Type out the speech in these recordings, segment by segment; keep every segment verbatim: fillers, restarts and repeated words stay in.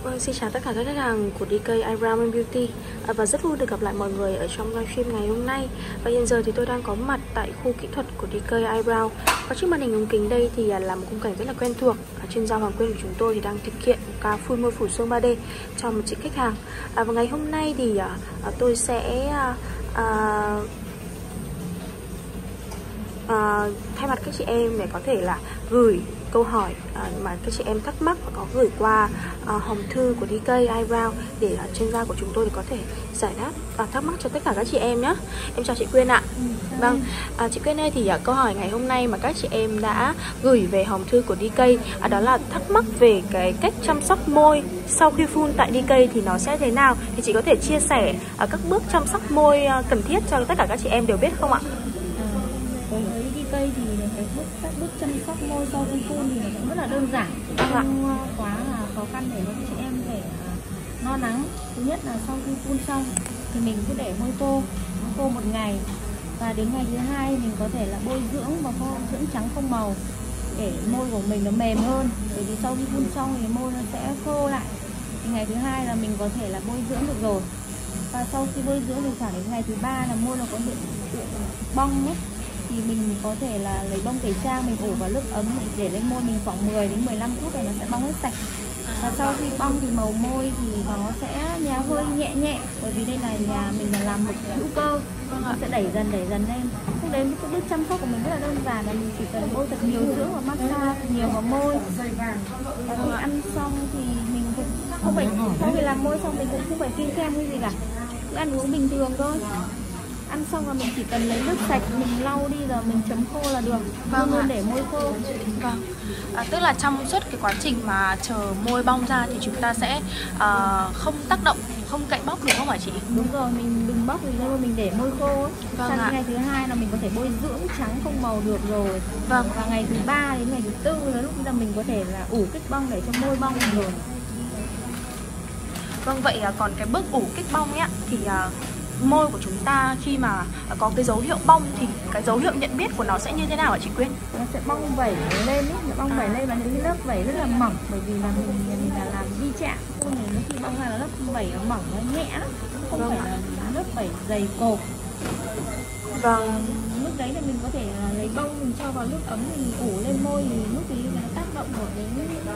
Vâng, xin chào tất cả các khách hàng của đê ca Eyebrow and Beauty à, và rất vui được gặp lại mọi người ở trong livestream ngày hôm nay. Và hiện giờ thì tôi đang có mặt tại khu kỹ thuật của đê ca Eyebrow. Và trước màn hình ống kính đây thì là một khung cảnh rất là quen thuộc. À, chuyên gia Hoàng Quyên của chúng tôi thì đang thực hiện ca full môi phủ xương ba D cho một chị khách hàng. À, và ngày hôm nay thì à, tôi sẽ à, à, à, thay mặt các chị em để có thể là gửi câu hỏi uh, mà các chị em thắc mắc và có gửi qua uh, hòm thư của đê ca Eyebrow để uh, chuyên gia của chúng tôi để có thể giải đáp và thắc mắc cho tất cả các chị em nhé. Em chào chị Quyên ạ. Ừ, vâng, uh, chị Quyên ơi, thì uh, câu hỏi ngày hôm nay mà các chị em đã gửi về hòm thư của đê ca uh, đó là thắc mắc về cái cách chăm sóc môi sau khi phun tại đê ca thì nó sẽ thế nào, thì chị có thể chia sẻ uh, các bước chăm sóc môi uh, cần thiết cho tất cả các chị em đều biết không ạ? Với đê ca thì cái bước các bước chăm sóc môi sau khi phun thì nó cũng rất là đơn giản, Vâng ạ. không quá là khó khăn để cho chị em phải lo lắng. Thứ nhất là sau khi phun xong thì mình cứ để môi khô khô một ngày, và đến ngày thứ hai mình có thể là bôi dưỡng và bôi dưỡng trắng không màu để môi của mình nó mềm hơn, bởi vì sau khi phun xong thì môi nó sẽ khô lại, thì ngày thứ hai là mình có thể là bôi dưỡng được rồi. Và sau khi bôi dưỡng thì khoảng đến ngày thứ ba là môi nó có hiện tượng bong ấy, thì mình có thể là lấy bông tẩy trang mình ủ vào nước ấm để lên môi mình khoảng mười đến mười lăm phút rồi nó sẽ bong hết sạch. Và sau khi bong thì màu môi thì nó sẽ nhà hơi nhẹ nhẹ, bởi vì đây là nhà mình là làm mực hữu cơ, nó sẽ đẩy dần đẩy dần lên. Lúc đến cái bước chăm sóc của mình rất là đơn giản, là mình chỉ cần bôi thật nhiều dưỡng và massage thật nhiều vào môi. Và khi ăn xong thì mình cũng không phải sau khi làm môi xong mình cũng không phải kiêng khem cái gì cả, cứ ăn uống bình thường thôi. Ăn xong là mình chỉ cần lấy nước sạch mình lau đi rồi mình chấm khô là được, Vâng luôn ạ. để môi khô. Vâng. À, tức là trong suốt cái quá trình mà chờ môi bong ra thì chúng ta sẽ uh, không tác động, không cậy bóc được không hả chị? Đúng rồi, mình đừng bóc gì đâu, mình để môi khô ấy. Vâng Sang ạ. ngày thứ hai là mình có thể bôi dưỡng trắng không màu được rồi. Vâng. Và ngày thứ ba đến ngày thứ tư là lúc ra mình có thể là ủ kích bong để cho môi bong rồi. Vâng, vậy uh, còn cái bước ủ kích bong ấy ạ, thì uh, môi của chúng ta khi mà có cái dấu hiệu bong thì cái dấu hiệu nhận biết của nó sẽ như thế nào hả chị Quyên? Nó sẽ bong vẩy lên ấy, nó bong vẩy lên và những cái lớp vẩy rất là mỏng, bởi vì là mình mình là làm vi chạm, phun này nó khi bong ra là lớp vẩy nó mỏng, nó nhẹ lắm, không Vâng phải ạ. là lớp vẩy dày cộp. Vâng. Lúc đấy là mình có thể lấy bông mình cho vào nước ấm mình ủ lên môi, thì lúc ấy nó tác động của cái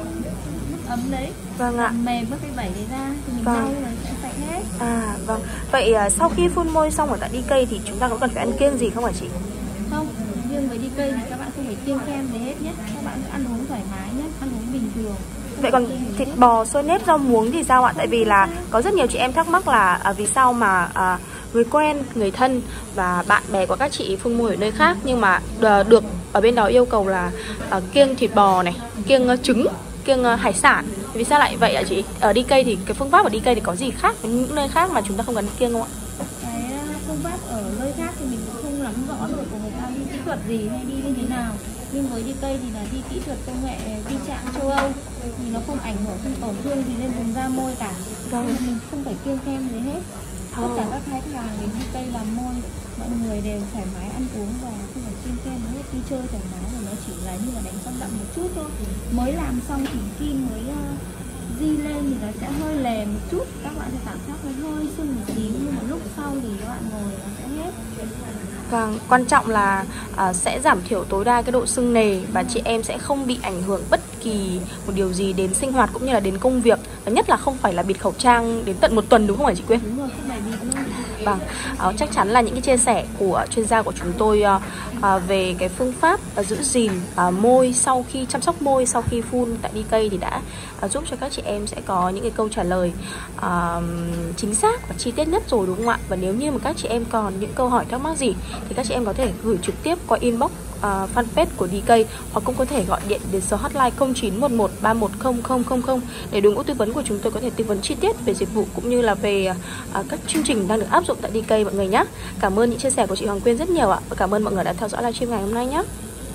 nước ấm đấy, Vâng ạ. làm mềm các cái vảy đấy ra thì mình Vâng. lau là sẽ sạch hết. À vâng. Vậy uh, sau khi phun môi xong ở tại đê ca thì chúng ta có cần phải ăn kiêng gì không hả chị? Không, riêng với đê ca thì các bạn không phải kiêng khem gì hết nhé, các bạn ăn uống thoải mái nhé, ăn uống bình thường. Vậy còn thịt bò, xôi nếp, rau muống thì sao ạ? Tại vì là có rất nhiều chị em thắc mắc là à, vì sao mà à, người quen, người thân và bạn bè của các chị phun môi ở nơi khác nhưng mà à, được ở bên đó yêu cầu là à, kiêng thịt bò này, kiêng uh, trứng, kiêng uh, hải sản. Vì sao lại vậy ạ chị? Ở đê ca thì cái phương pháp ở đê ca thì có gì khác với những nơi khác mà chúng ta không cần kiêng không ạ? Cái phương pháp ở nơi khác thì mình cũng không nắm rõ được của người ta đi kỹ thuật gì hay đi như thế nào, nhưng với đê ca thì là đi kỹ thuật công nghệ vi chạm châu Âu thì nó không ảnh hưởng, không tổn thương gì lên vùng da môi cả. Vâng. Nên mình không phải kiêng khem gì hết. Tất cả các khách hàng đến đê ca làm môi mọi người đều thoải mái ăn uống và không phải kiêng khem hết, đi chơi thoải mái, và nó chỉ là như là đánh son đậm một chút thôi. Mới làm xong thì kim mới uh, di lên thì nó sẽ hơi lè một chút, các bạn sẽ cảm giác nó hơi sưng một tí, nhưng mà lúc sau thì các bạn ngồi nó sẽ hết. Vâng, quan trọng là à, sẽ giảm thiểu tối đa cái độ sưng nề và chị em sẽ không bị ảnh hưởng bất kỳ một điều gì đến sinh hoạt cũng như là đến công việc, và nhất là không phải là bịt khẩu trang đến tận một tuần, đúng không hả chị Quyên? Đúng rồi, không phải bịt luôn. Vâng, à, chắc chắn là những cái chia sẻ của chuyên gia của chúng tôi à, à, về cái phương pháp à, giữ gìn à, môi sau khi chăm sóc môi sau khi phun tại đê ca thì đã à, giúp cho các chị em sẽ có những cái câu trả lời à, chính xác và chi tiết nhất rồi, đúng không ạ? Và nếu như mà các chị em còn những câu hỏi thắc mắc gì thì các chị em có thể gửi trực tiếp qua inbox uh, fanpage của đê ca, hoặc cũng có thể gọi điện đến số hotline không chín một một ba một không không không không để đội ngũ tư vấn của chúng tôi có thể tư vấn chi tiết về dịch vụ cũng như là về uh, các chương trình đang được áp dụng tại đê ca mọi người nhé. Cảm ơn những chia sẻ của chị Hoàng Quyên rất nhiều ạ, và cảm ơn mọi người đã theo dõi livestream ngày hôm nay nhé.